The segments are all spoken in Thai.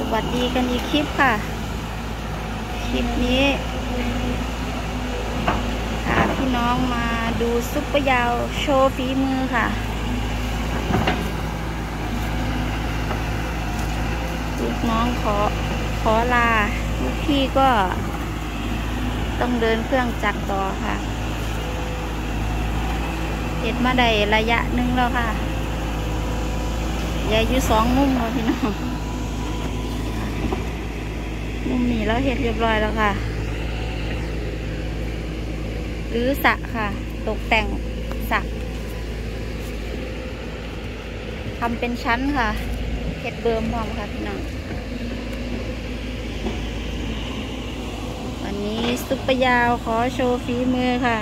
วัสดีกันอีกคลิปค่ะคลิปนี้พาพี่น้องมาดูซุปเปอร์ยาวโชว์ฝีมือค่ะลูกน้องขอลาลูกพี่ก็ต้องเดินเครื่องจักรต่อค่ะเห็ดมาได้ระยะหนึ่งแล้วค่ะยายอยู่2 มุมค่ะพี่น้องมุมนี้แล้วเห็ดเรียบร้อยแล้วค่ะหรือสระค่ะตกแต่งสระทำเป็นชั้นค่ะเห็ดเบิ่มพร้อมค่ะพี่น้องวันนี้ซุปเปอร์ยาวขอโชว์ฝีมือค่ะ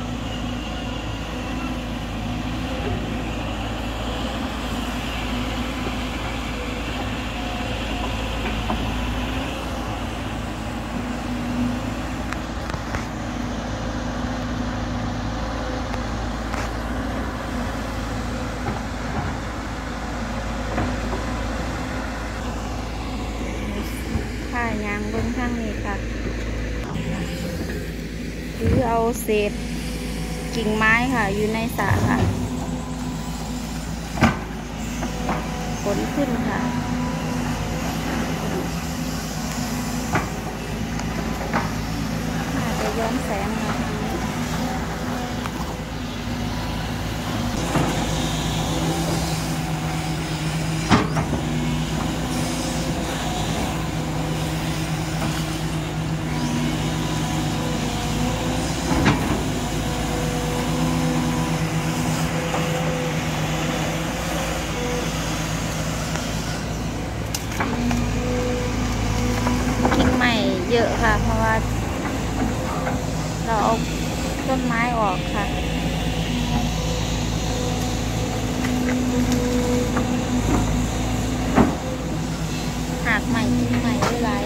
ผ้ายางบนข้างนี้ค่ะหรือเอาเศษกิ่งไม้ค่ะอยู่ในสระค่ะขนขึ้นค่ะอาจจะย้อนแสงค่ะกิ่งใหม่เยอะค่ะเพราะว่าเราเอาต้นไม้ออกค่ะหากใหม่กิ่งใหม่หลาย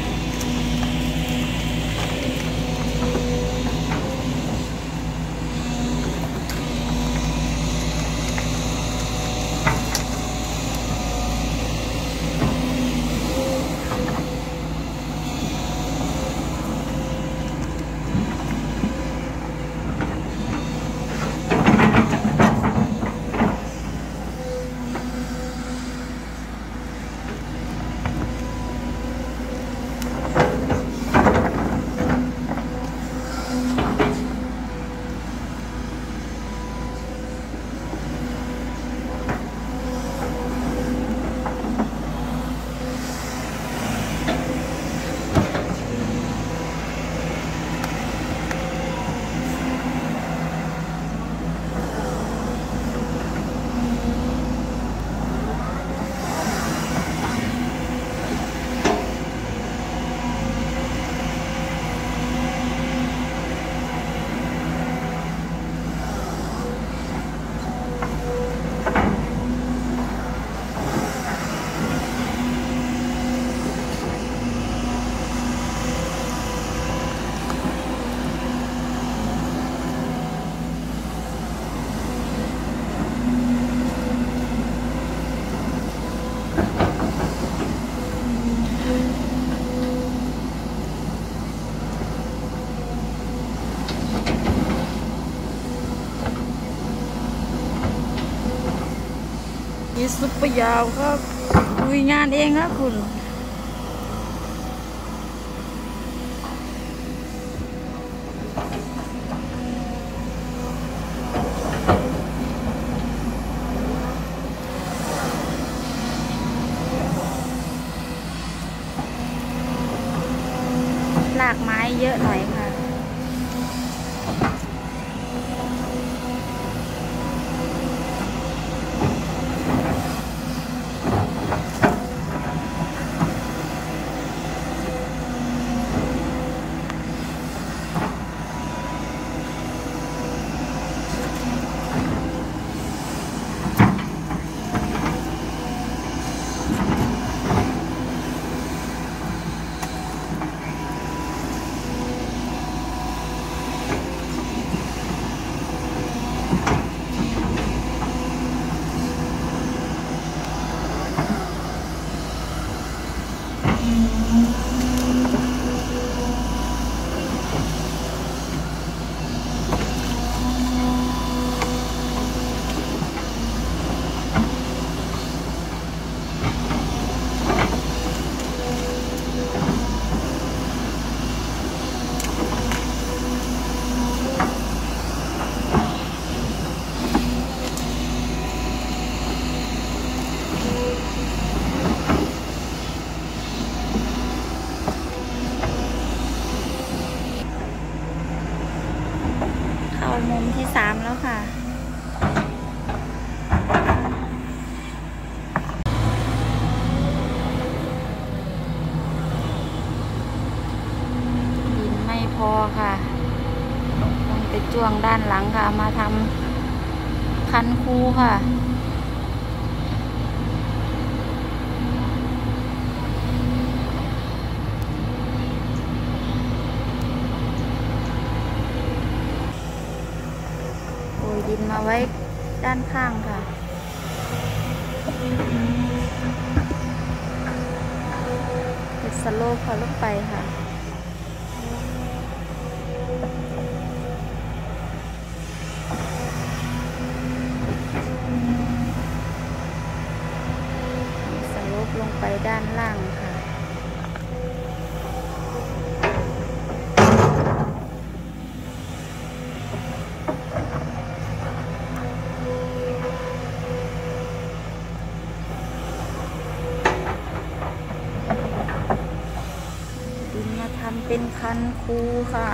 ยี่ซุปเปอร์ยาวครับลุยงานเองครับคุณลากไม้เยอะหน่อยค่ะจ้วงด้านหลังค่ะมาทำคันคูค่ะโรยดินมาไว้ด้านข้างค่ะสโลปพอลงไปค่ะสโลปลงไปด้านล่างค่ะดินมาทำเป็นคันคูค่ะ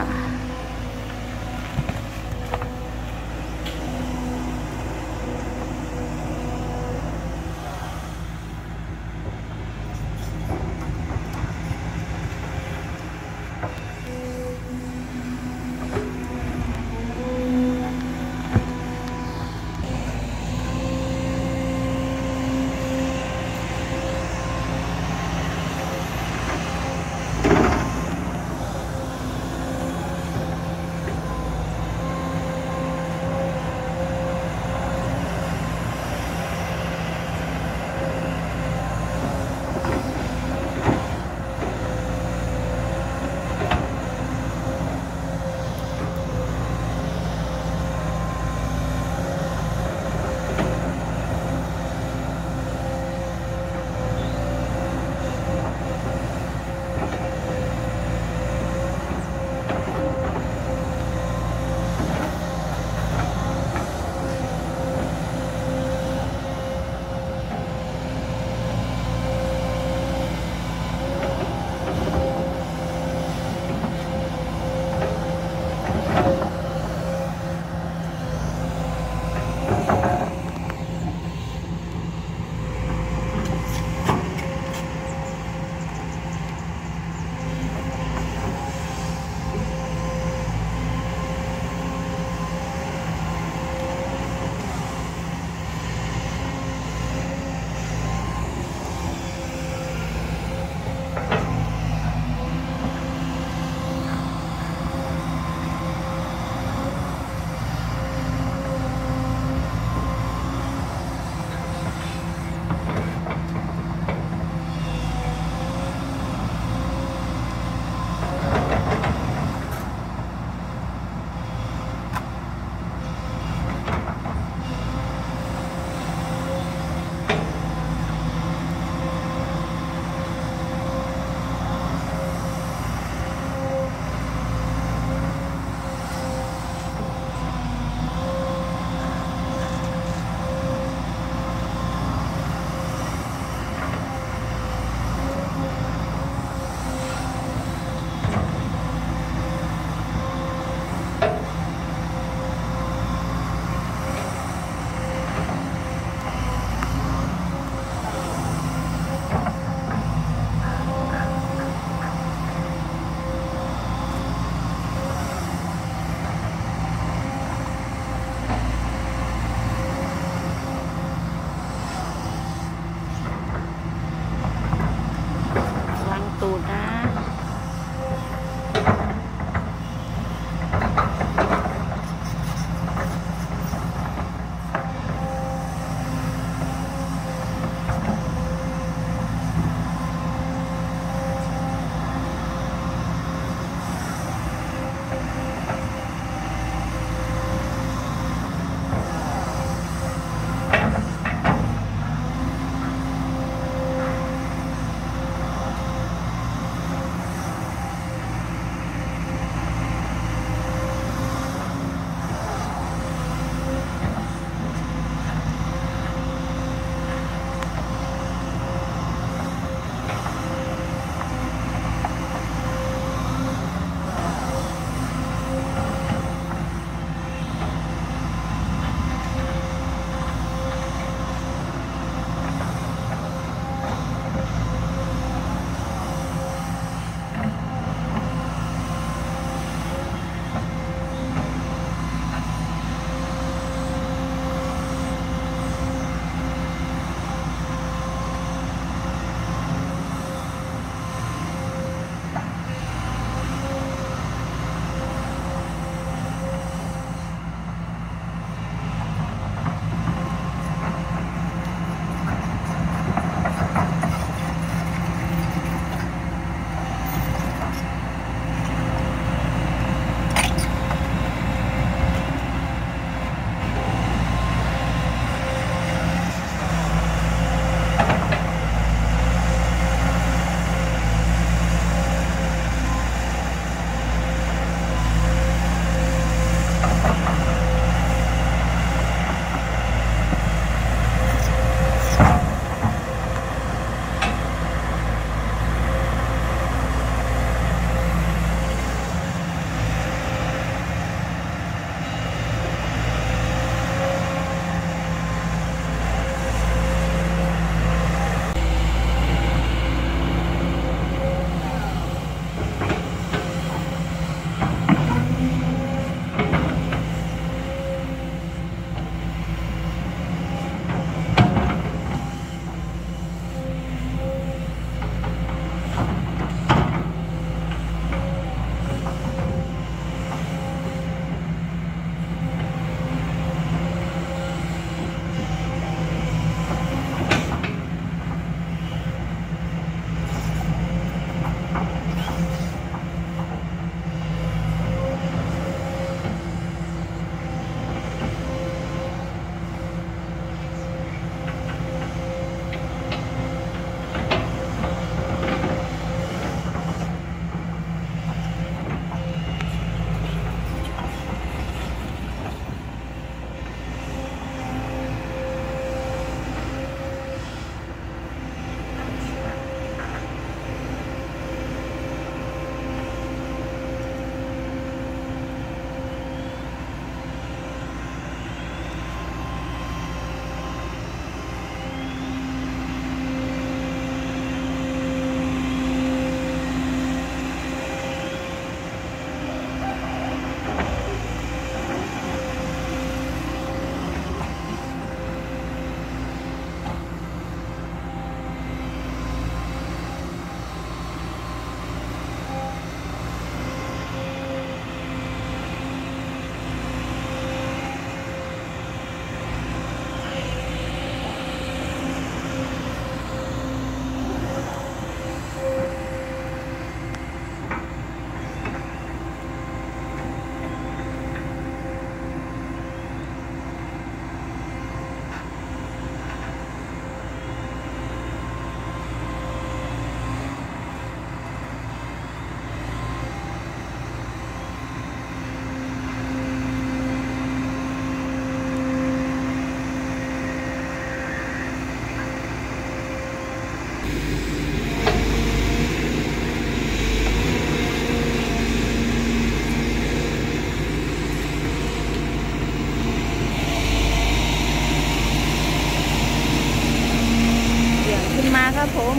มาครับผม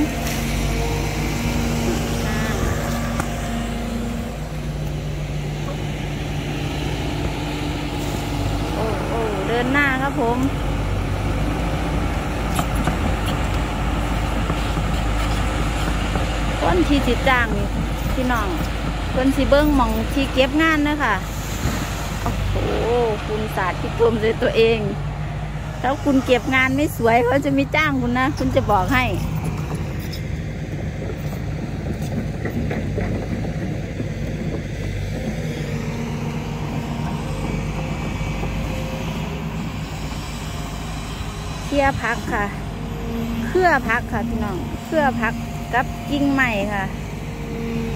โอ้เดินหน้าครับผมคนที่จิตจ้างนี่พี่น้องคนสิเบิ้งมองที่เก็บงานนะคะโอ้โหคุณศาสตร์ที่กลมเลยตัวเองถ้าคุณเก็บงานไม่สวยเขาจะไม่จ้างคุณนะคุณจะบอกให้เคี่ยพักค่ะเครือพักค่ะพี่น้องเครือพักกับกิ่งใหม่ค่ะ